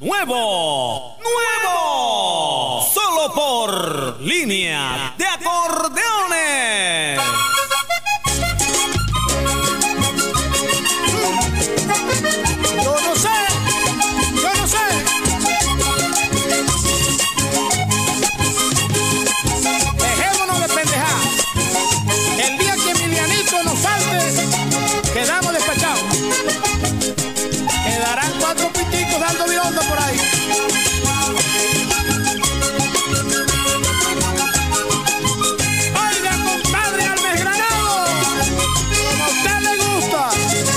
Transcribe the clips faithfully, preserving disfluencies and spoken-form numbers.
Nuevo, nuevo, solo por Línea de Acordeones. Yo no sé, yo no sé. Dejémonos de pendejar. El día que Emilianito nos falte, quedamos despachados. Quedarán cuatro piticos dando vironda por ahí. Oiga, compadre Almes Granado, como a usted le gusta.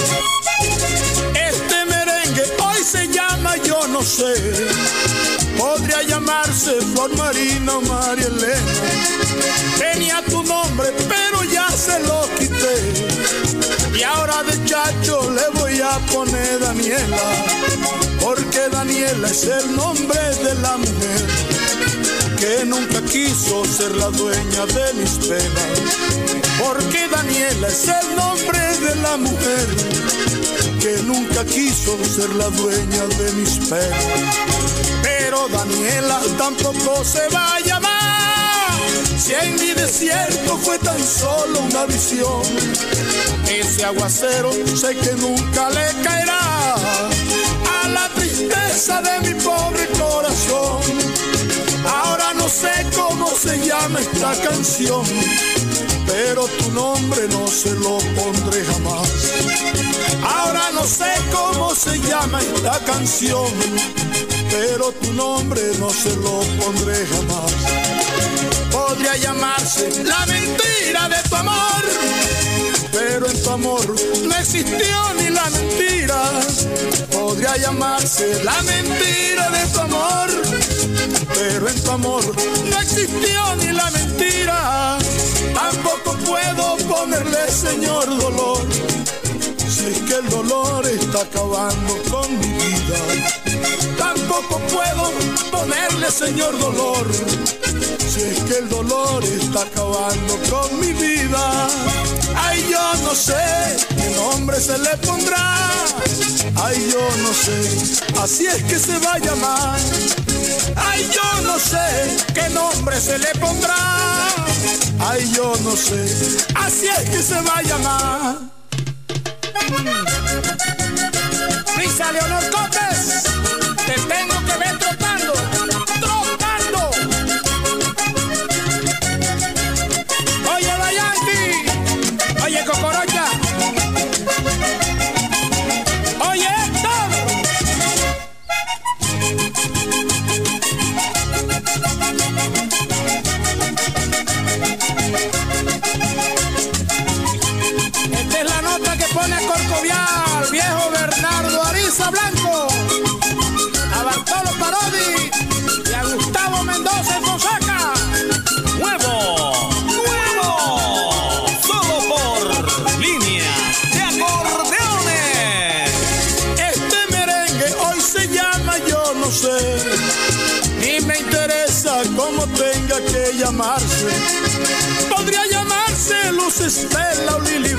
Este merengue hoy se llama Yo no sé. Podría llamarse Flor Marina o María Elena. Tenía tu nombre, pero ya se lo quité. Y ahora de chacho le voy a poner Daniela, porque Daniela es el nombre de la mujer que nunca quiso ser la dueña de mis penas. Porque Daniela es el nombre de la mujer que nunca quiso ser la dueña de mis penas. Pero Daniela tampoco se va a llamar, si en mi desierto fue tan solo una visión. Ese aguacero sé que nunca le caerá a la tristeza de mi pobre corazón. Ahora no sé cómo se llama esta canción, pero tu nombre no se lo pondré jamás. Ahora no sé cómo se llama esta canción, pero tu nombre no se lo pondré jamás. Podría llamarse La mentira de tu amor, pero en tu amor no existió ni la mentira. Podría llamarse La mentira de tu amor, pero en tu amor no existió ni la mentira. Tampoco puedo ponerle, Señor, dolor, si es que el dolor está acabando con mi vida. Tampoco puedo ponerle, Señor, dolor, si es que el dolor está acabando con mi vida. Ay, yo no sé qué nombre se le pondrá. Ay, yo no sé, así es que se va a llamar. Ay, yo no sé qué nombre se le pondrá. Ay, yo no sé, así es que se va a llamar. Risa Leonor Cotes, te tengo que ver trotando, trotando. Oye, Dayanti, oye, Cocorocha, oye, Héctor. Esta es la nota que pone a Corcovial, viejo Bernardo Ariza Blanco, a Bartolo Parodi y a Gustavo Mendoza en Fonseca. Nuevo, nuevo, solo por Línea de Acordeones. Este merengue hoy se llama Yo no sé, ni me interesa cómo tenga que llamarse. Podría llamarse Luz Estela o Lili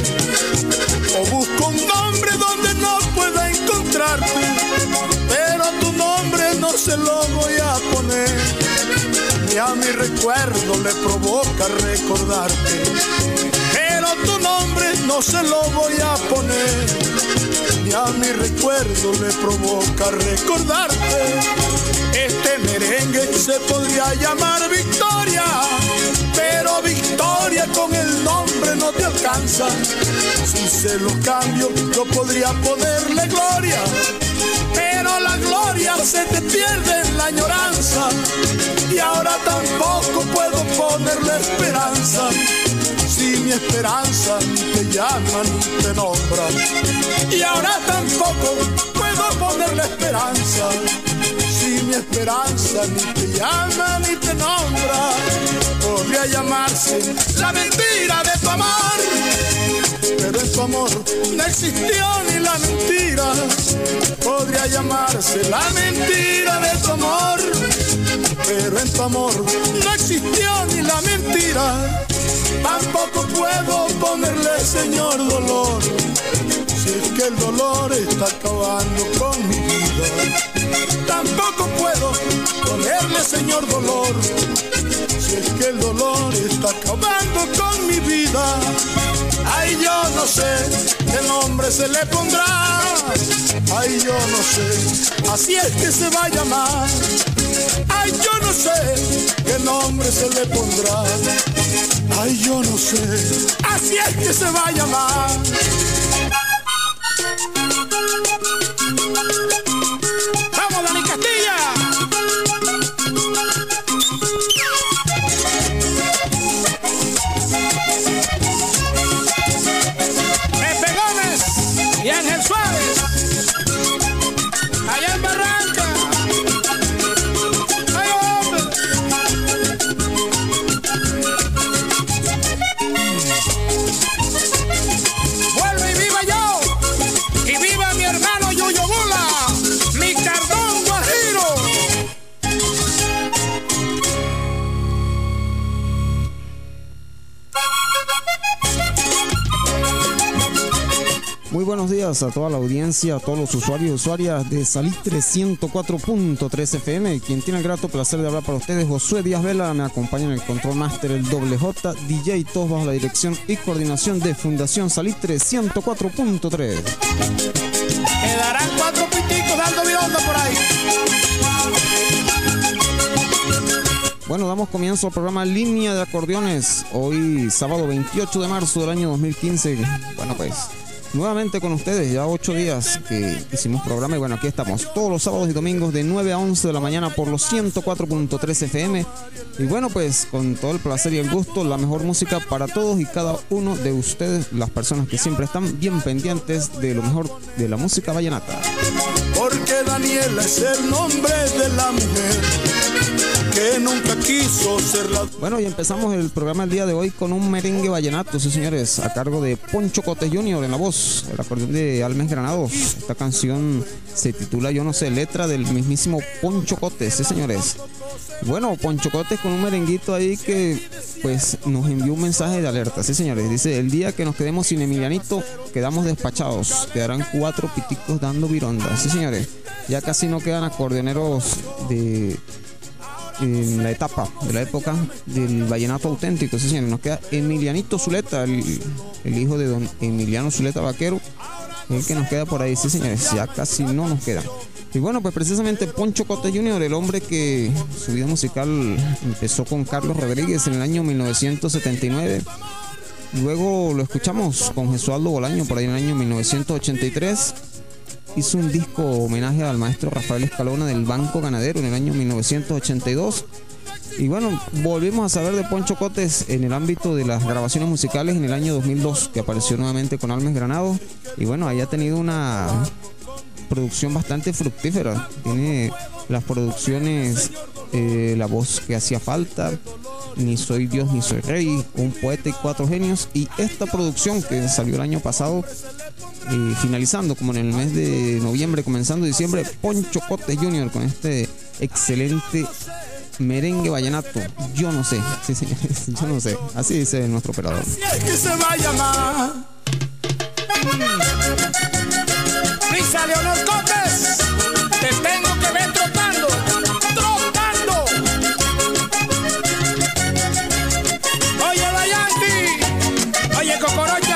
B, o busco un nombre donde no pueda encontrarte, pero tu nombre no se lo voy a poner, ni a mi recuerdo le provoca recordarte. Pero tu nombre no se lo voy a poner, ni a mi recuerdo le provoca recordarte. Este merengue se podría llamar Victoria, pero Victoria con el nombre no te alcanza. Si se lo cambio, yo podría ponerle Gloria, pero la gloria se te pierde en la añoranza. Y ahora tampoco puedo ponerle Esperanza, si mi esperanza ni te llama ni te nombra. Y ahora tampoco puedo ponerle Esperanza, si mi esperanza ni te llama ni te nombra. Podría llamarse La mentira de tu amor, pero en tu amor no existió ni la mentira. Podría llamarse La mentira de tu amor, pero en tu amor no existió ni la mentira. Tampoco puedo ponerle, Señor, dolor, si es que el dolor está acabando con mi vida. vida. Tampoco puedo ponerle, señor, dolor, si es que el dolor está acabando con mi vida. Ay, yo no sé qué nombre se le pondrá. Ay, yo no sé, así es que se va a llamar. Ay, yo no sé qué nombre se le pondrá. Ay, yo no sé, así es que se va a llamar. ¡Vamos, Dani Castilla! Pepe Gómez y Ángel Suárez, allá en Barranca. ¡Ay, hombre! ¡Vuelve y viva yo! ¡Y viva mi hermano Yuyo Bula, mi cardón guajiro! Muy buenos días a toda la audiencia, a todos los usuarios y usuarias de Salitre ciento cuatro punto tres F M. Quien tiene el grato placer de hablar para ustedes, Josué Díaz Vela. Me acompaña en el control master el doble J, D J, todos bajo la dirección y coordinación de Fundación Salitre ciento cuatro punto tres. Quedarán cuatro piticos dando vironda por ahí. Bueno, damos comienzo al programa Línea de Acordeones. Hoy, sábado veintiocho de marzo del año dos mil quince. Bueno, pues nuevamente con ustedes, ya ocho días que hicimos programa y bueno, aquí estamos todos los sábados y domingos de nueve a once de la mañana por los ciento cuatro punto tres F M. Y bueno, pues con todo el placer y el gusto, la mejor música para todos y cada uno de ustedes, las personas que siempre están bien pendientes de lo mejor de la música vallenata. Porque Daniela es el nombre de la mujer que nunca quiso ser la... Bueno, y empezamos el programa el día de hoy con un merengue vallenato, sí señores, a cargo de Poncho Cotes junior en la voz, el acordeón de Almes Granados. Esta canción se titula Yo no sé, letra del mismísimo Poncho Cotes, sí señores. Bueno, Poncho Cotes con un merenguito ahí que pues nos envió un mensaje de alerta, sí señores. Dice, el día que nos quedemos sin Emilianito, quedamos despachados, quedarán cuatro piticos dando vironda, sí señores. Ya casi no quedan acordeoneros de... en la etapa de la época del vallenato auténtico, sí señor. Nos queda Emilianito Zuleta, el, el hijo de don Emiliano Zuleta Vaquero, el que nos queda por ahí, sí señores, ya casi no nos queda. Y bueno, pues precisamente Poncho Cotes junior, el hombre que su vida musical empezó con Carlos Rodríguez en el año mil novecientos setenta y nueve, luego lo escuchamos con Jesualdo Bolaño por ahí en el año mil novecientos ochenta y tres. Hizo un disco homenaje al maestro Rafael Escalona del Banco Ganadero en el año mil novecientos ochenta y dos. Y bueno, volvimos a saber de Poncho Cotes en el ámbito de las grabaciones musicales en el año dos mil dos, que apareció nuevamente con Almes Granados. Y bueno, ahí ha tenido una producción bastante fructífera. Tiene las producciones eh, La voz que hacía falta, Ni soy Dios ni soy rey, Un poeta y cuatro genios. Y esta producción que salió el año pasado, Eh, finalizando como en el mes de noviembre, comenzando diciembre, Poncho Cotes junior con este excelente merengue vallenato. Yo no sé, sí señores, yo no sé, así dice nuestro operador. Así es que se va a llamar. Risa Leonor Cotes, te tengo que ver trotando, trotando. Oye la Yanti, oye Cocorocha.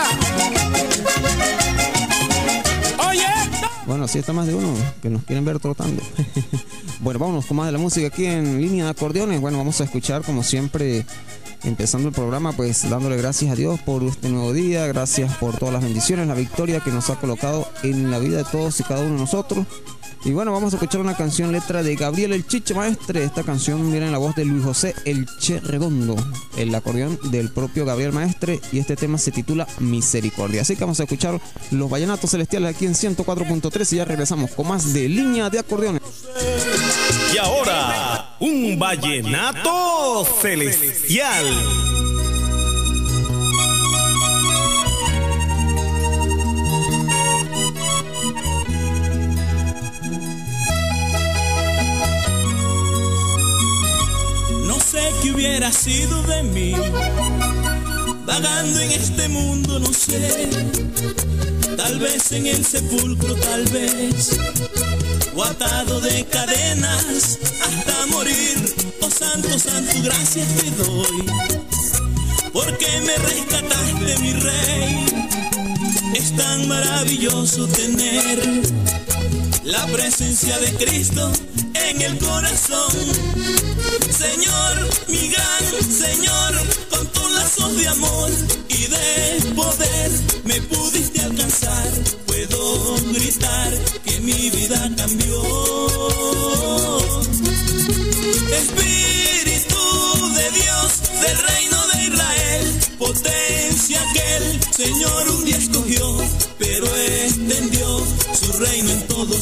Bueno, así está más de uno que nos quieren ver trotando. Bueno, vámonos con más de la música aquí en Línea de Acordeones. Bueno, vamos a escuchar como siempre, empezando el programa, pues dándole gracias a Dios por este nuevo día, gracias por todas las bendiciones, la victoria que nos ha colocado en la vida de todos y cada uno de nosotros. Y bueno, vamos a escuchar una canción, letra de Gabriel El Chiche Maestre. Esta canción viene en la voz de Luis José El Che Redondo, el acordeón del propio Gabriel Maestre, y este tema se titula Misericordia. Así que vamos a escuchar los vallenatos celestiales aquí en ciento cuatro punto tres y ya regresamos con más de Línea de Acordeones. Y ahora, un vallenato celestial. No sé qué hubiera sido de mí, vagando en este mundo, no sé. Tal vez en el sepulcro, tal vez, o atado de cadenas hasta morir. Oh santo, santo, gracias te doy, porque me rescataste, mi rey. Es tan maravilloso tener la presencia de Cristo en el corazón. Señor, mi gran Señor, con tus lazos de amor y de poder me pudiste alcanzar. Puedo gritar que mi vida cambió. Espíritu de Dios, del reino de Israel, potencia que el Señor un día escogió, pero extendió su reino en todo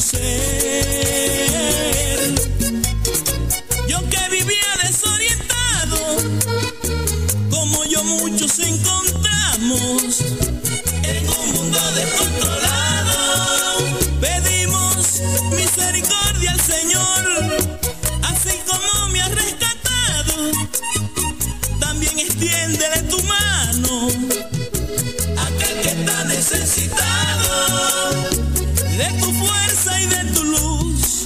ser. Yo que vivía desorientado, como yo muchos encontramos, en un mundo descontrolado, pedimos misericordia al Señor. Así como me has rescatado, también extiéndele tu mano a aquel que está necesitado de tu fuerza y de tu luz.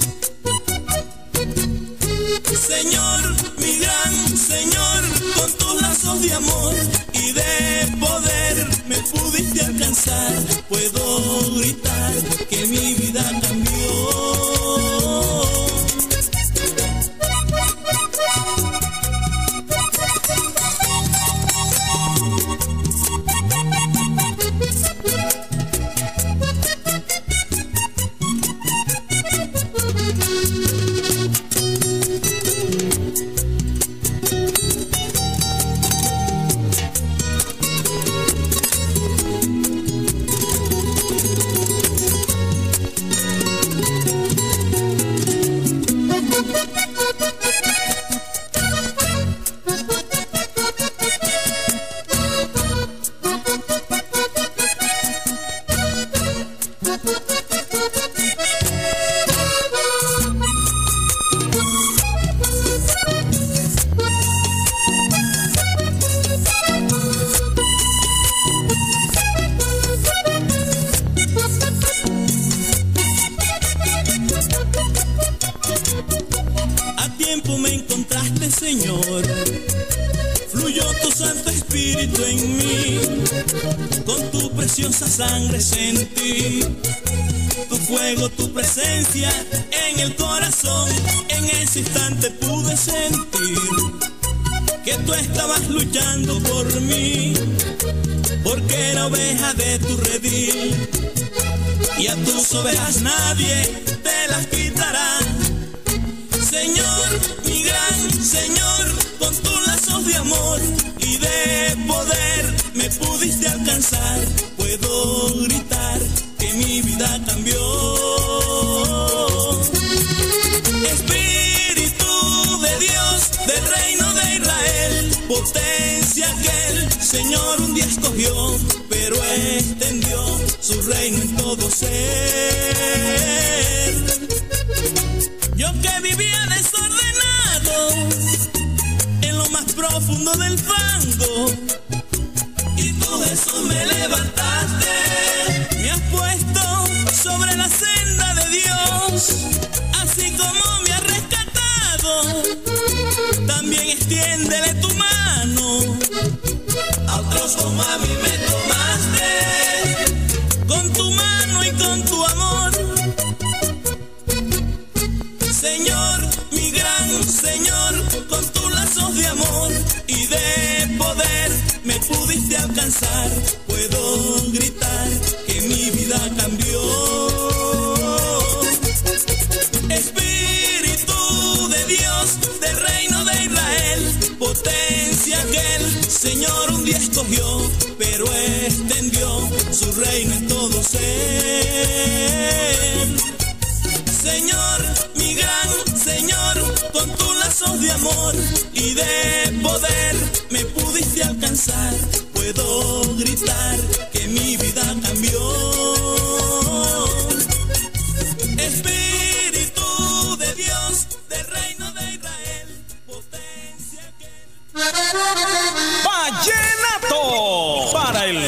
Señor, mi gran Señor, con tus lazos de amor y de poder me pudiste alcanzar. Puedo gritar que mi vida cambió. Señor, fluyó tu Santo Espíritu en mí, con tu preciosa sangre sentí tu fuego, tu presencia en el corazón. En ese instante pude sentir que tú estabas luchando por mí, porque era oveja de tu redil, y a tus ovejas nadie te las quitará. Señor, mi gran Señor, con tus lazos de amor y de poder me pudiste alcanzar. Puedo gritar que mi vida cambió. Espíritu de Dios, del reino de Israel, potencia que el Señor un día escogió, pero extendió su reino en todo ser. Yo que vivía desordenado en lo más profundo del fango, y tú, Jesús, me levantaste, me has puesto sobre la senda de Dios. Así como me has rescatado, también extiéndele tu mano a otros como a mí me tomaste, con tu mano y con tu amor. Señor, mi gran Señor, con tus lazos de amor y de poder me pudiste alcanzar. Puedo gritar que mi vida cambió. Espíritu de Dios, del reino de Israel, potencia que el Señor un día escogió, pero extendió su reino en todo ser. Señor, mi gran Señor, con tus lazos de amor y de poder me pudiste alcanzar. Puedo gritar que mi vida cambió. Espíritu de Dios, del reino de Israel, potencia que... Vallenato para el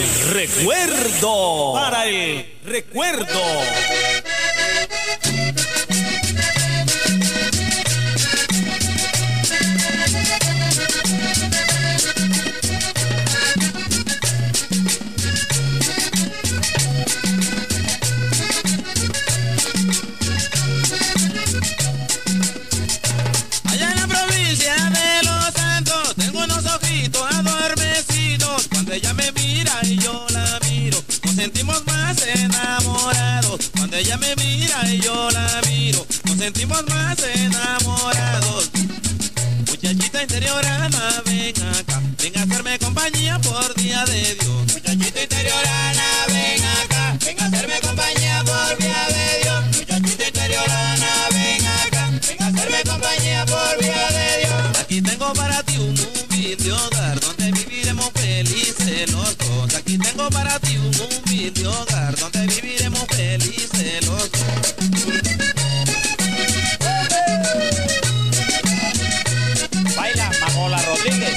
recuerdo, para el recuerdo. sentimos más enamorados. Muchachita interiorana, ven acá, ven a hacerme compañía por día de Dios. Muchachita interiorana, ven acá, ven a hacerme compañía por día de Dios. Muchachita interiorana, ven acá, ven a hacerme compañía por día de Dios. Aquí tengo para ti un humilde hogar donde viviremos felices los dos. Aquí tengo para ti un humilde hogar donde viviremos felices los dos. Baila Magola Rodríguez.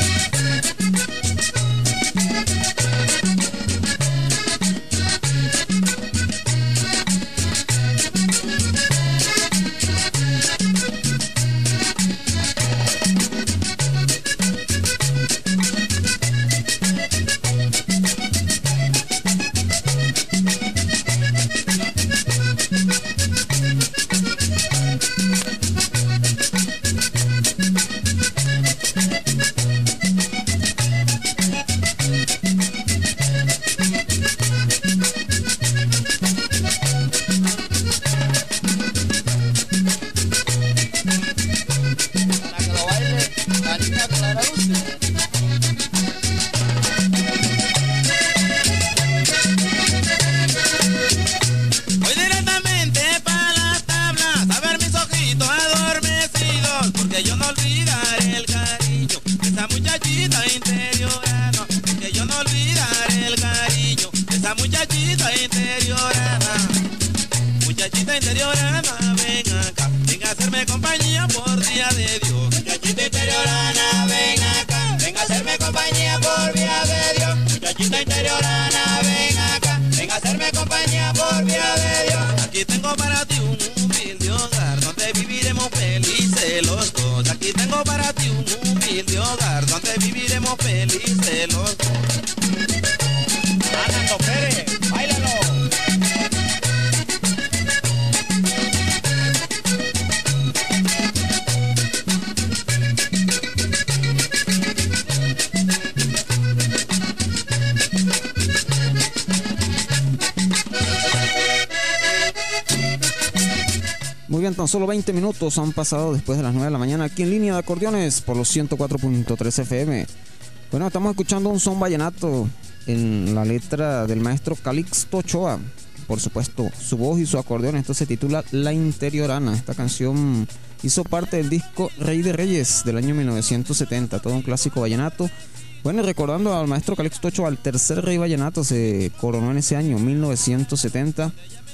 Muy bien, tan solo veinte minutos han pasado después de las nueve de la mañana aquí en Línea de Acordeones por los ciento cuatro punto tres F M. Bueno, estamos escuchando un son vallenato en la letra del maestro Calixto Ochoa. Por supuesto, su voz y su acordeón. Esto se titula La Interiorana. Esta canción hizo parte del disco Rey de Reyes del año mil novecientos setenta, todo un clásico vallenato. Bueno, y recordando al maestro Calixto Ochoa, el tercer rey vallenato se coronó en ese año, mil novecientos setenta.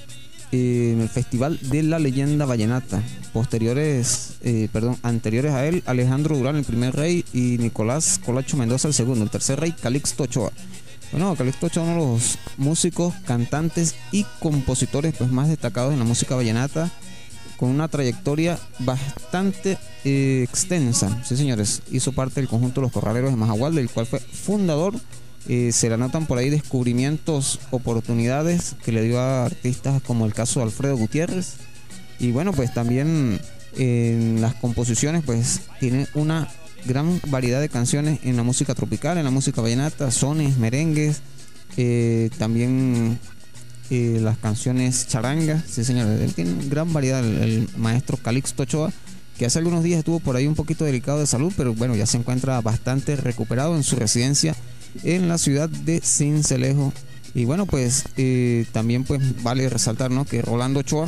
En el Festival de la Leyenda Vallenata. Posteriores, eh, perdón, anteriores a él, Alejandro Durán, el primer rey, y Nicolás Colacho Mendoza, el segundo. El tercer rey, Calixto Ochoa. Bueno, Calixto Ochoa, uno de los músicos, cantantes y compositores pues más destacados en la música vallenata, con una trayectoria bastante eh, extensa. Sí, señores, hizo parte del conjunto Los Corraleros de Majagual, del cual fue fundador. Eh, se le anotan por ahí descubrimientos, oportunidades que le dio a artistas como el caso de Alfredo Gutiérrez. Y bueno, pues también en las composiciones pues tiene una gran variedad de canciones en la música tropical, en la música vallenata, sones, merengues, eh, también eh, las canciones charangas. Sí, señores, él tiene gran variedad, el, el maestro Calixto Ochoa, que hace algunos días estuvo por ahí un poquito delicado de salud, pero bueno, ya se encuentra bastante recuperado en su residencia en la ciudad de Sincelejo. Y bueno, pues eh, también pues vale resaltar, ¿no?, que Rolando Ochoa,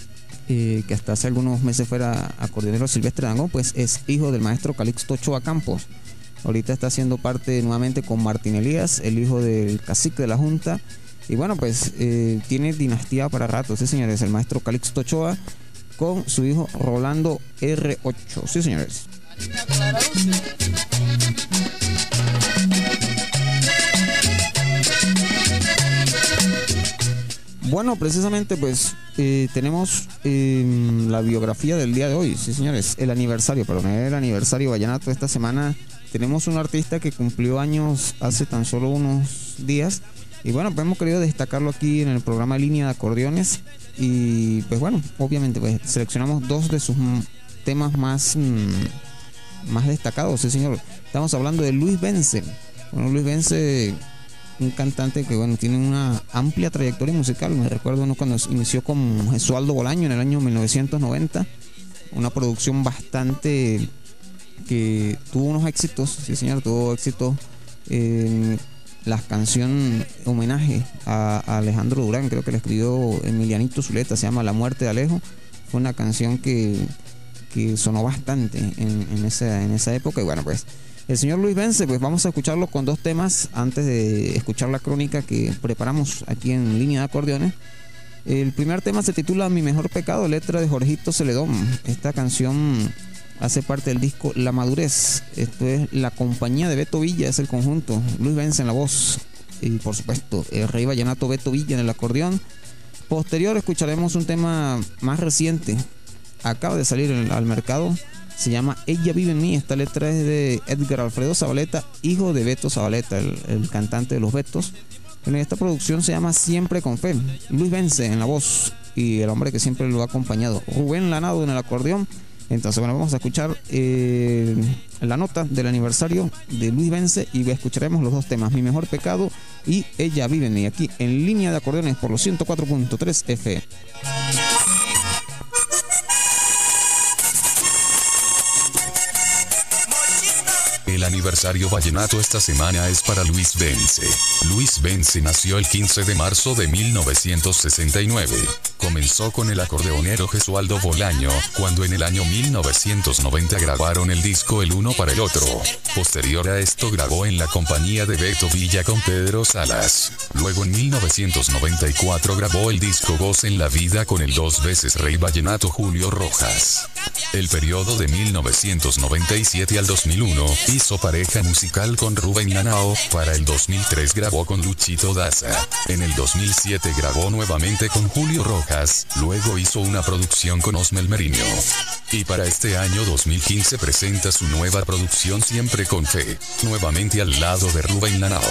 eh, que hasta hace algunos meses fuera acordeonero Silvestre Dangond, pues es hijo del maestro Calixto Ochoa Campos. Ahorita está haciendo parte nuevamente con Martín Elías, el hijo del cacique de la Junta. Y bueno, pues eh, tiene dinastía para rato, sí, señores, el maestro Calixto Ochoa con su hijo Rolando R ocho, sí, señores. Bueno, precisamente pues eh, tenemos eh, la biografía del día de hoy, sí, señores, el aniversario, perdón, el aniversario vallenato de esta semana. Tenemos un artista que cumplió años hace tan solo unos días y bueno, pues hemos querido destacarlo aquí en el programa Línea de Acordeones. Y pues bueno, obviamente pues seleccionamos dos de sus temas más, mmm, más destacados, sí, señor. Estamos hablando de Luis Bence. Bueno, Luis Bence, un cantante que bueno, tiene una amplia trayectoria musical. Me recuerdo uno cuando inició con Jesualdo Bolaño en el año mil novecientos noventa. una producción bastante que tuvo unos éxitos, sí señor, tuvo éxitos. Eh, la canción homenaje a, a Alejandro Durán, creo que la escribió Emilianito Zuleta, se llama La muerte de Alejo. Fue una canción que, que sonó bastante en, en, esa, en esa época. Y bueno, pues el señor Luis Vence, pues vamos a escucharlo con dos temas antes de escuchar la crónica que preparamos aquí en Línea de Acordeones. El primer tema se titula Mi mejor pecado, letra de Jorgito Celedón. Esta canción hace parte del disco La Madurez. Esto es La Compañía de Beto Villa, es el conjunto. Luis Vence en la voz y por supuesto el rey vallenato Beto Villa en el acordeón. Posterior escucharemos un tema más reciente, acaba de salir al mercado, se llama Ella vive en mí. Esta letra es de Edgar Alfredo Zabaleta, hijo de Beto Zabaleta, el, el cantante de los Betos. Bueno, esta producción se llama Siempre con Fe. Luis Vence en la voz y el hombre que siempre lo ha acompañado, Rubén Lanado en el acordeón. Entonces, bueno, vamos a escuchar eh, la nota del aniversario de Luis Vence y escucharemos los dos temas, Mi mejor pecado y Ella vive en mí, aquí en Línea de Acordeones por los ciento cuatro punto tres F M. El aniversario vallenato esta semana es para Luis Vence. Luis Vence nació el quince de marzo de mil novecientos sesenta y nueve. Comenzó con el acordeonero Gesualdo Bolaño, cuando en el año mil novecientos noventa grabaron el disco El uno para el otro. Posterior a esto grabó en la compañía de Beto Villa con Pedro Salas. Luego en mil novecientos noventa y cuatro grabó el disco Voz en la Vida con el dos veces rey vallenato Julio Rojas. El periodo de mil novecientos noventa y siete al dos mil uno hizo pareja musical con Rubén Lanao. Para el dos mil tres grabó con Luchito Daza. En el dos mil siete grabó nuevamente con Julio Rojas. Luego hizo una producción con Osmel Meriño. Y para este año dos mil quince presenta su nueva producción Siempre con Fe, nuevamente al lado de Rubén Lanao.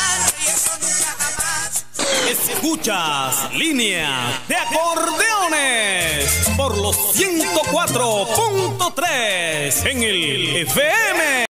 Escuchas Línea de Acordeones por los ciento cuatro punto tres en el F M.